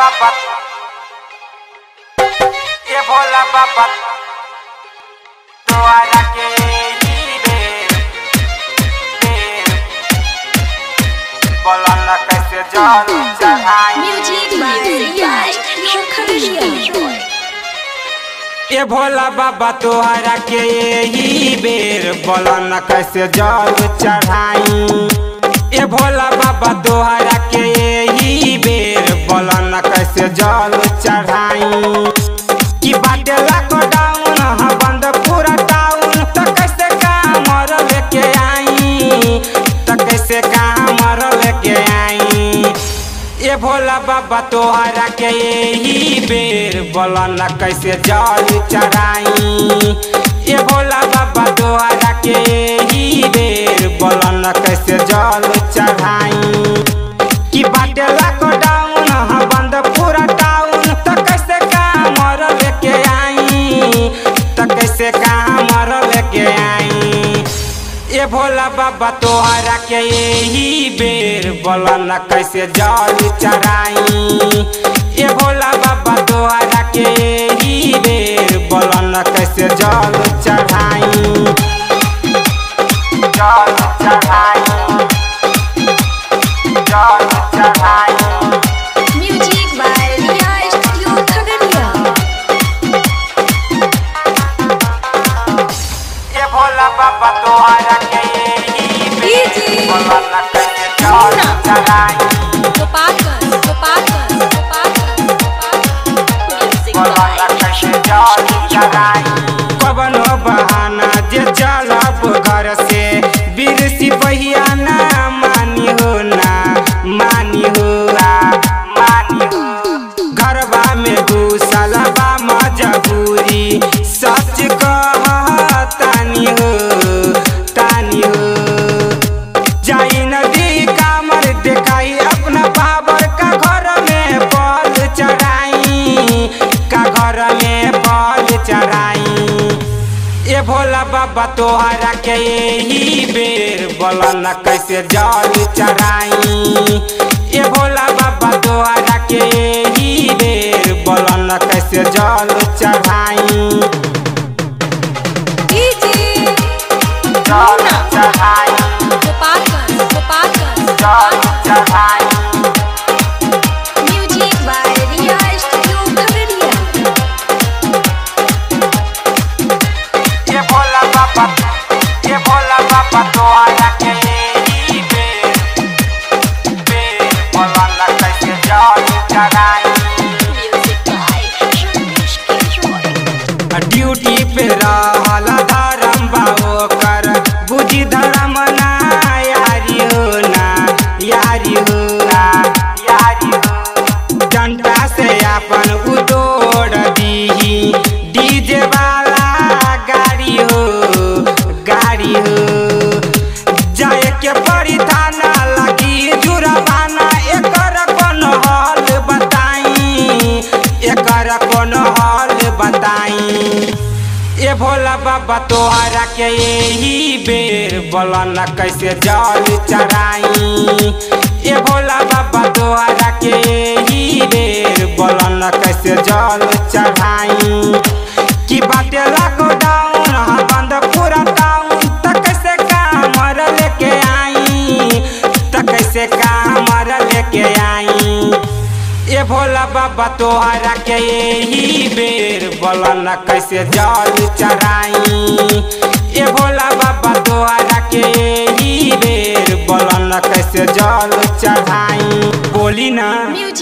बाबा ये भोला बाबा द्वारा के बोला न कैसे जान चढ़ाई ये भोला बाबा तोहरा के यही बेर बोला न कैसे जल चढ़ाई। ये भोला बाबा तोहरा के यही बेर बोला न कैसे जल चढ़ाई। कि बाटे लॉकडाउन हाँ बंद पूरा टाउन तो कैसे कामर लेके आई, तो कैसे कामर लेके आई। ये भोला बाबा तोहरा के यही बेर बोला न कैसे जल चढ़ाई। ये भोला बाबा तोहरा के यही बेर बोला न कैसे जल चढ़ाई। कि बाटे लॉकडाउन हाँ बंद पूरा टाउन तो कैसे कामर लेके आई, तो कैसे कामर लेके आई। ये भोला बाबा तोहरा के यही बेर बोला न कैसे जल चढ़ाई। ये भोला बाबा तोहरा के यही बेर बोला न कैसे जल चढ़ाई। जल चढ़ाई जल चढ़ाई। Music by Riya studio Khagaria. ये भोला बाबा तोहरा के यही बेर बोला न कैसे जल चढ़ाई। बोला न कैसे जल चढ़ाई। कवनो बहाना जे चलब घर से वीर सिपहिया ना मानी हो ना मानी हो मानी हो। घरबा में घुसल बा मजबूरी सच कहतानी हो तानी हो। जाई नदी कामर देखाई अपना बाबर का घर में बल चढ़ाई, का घर में बल चढ़ाई। ये भोला बाबा तोहरा के यही बेर बोला न कैसे जल चढ़ाई। ये भोला बाबा तोहरा के यही बेर बोला न कैसे जल चढ़ाई। जल चढ़ाई जल चढ़ाई। Music by Riya studio Khagaria. ये भोला बाबा तोहरा के यही बेर बोला न कैसे जल चढ़ाई। ड्यूटी पे रहल धर्म बाबो कर बुझी धर्म ना यारी हो ना यारी हो ना यारी हो। डंडा से अपन उदोड़ दी डीजे वाला गाड़ी हो गाड़ी हो। जाए के बड़ी थाना लगी जुर्माना एकर कौन हल बताई, एकर कौन हल बताई। ये भोला बाबा तोहरा के यही बेर बोला न कैसे जल चढ़ाई। ये भोला बाबा तोहरा के यही बेर बोला न कैसे जल चढ़ाई। कि बाटे लॉकडाउन हाँ बंद पूरा टाउन तो कैसे कामर लेके आई, तो कैसे कामर लेके आई। ये भोला बाबा तोहरा के यही बेर बोला न कैसे जल चढ़ाई। ये भोला बाबा तोहरा के यही बेर बोला न कैसे जल चढ़ाई। बोली ना।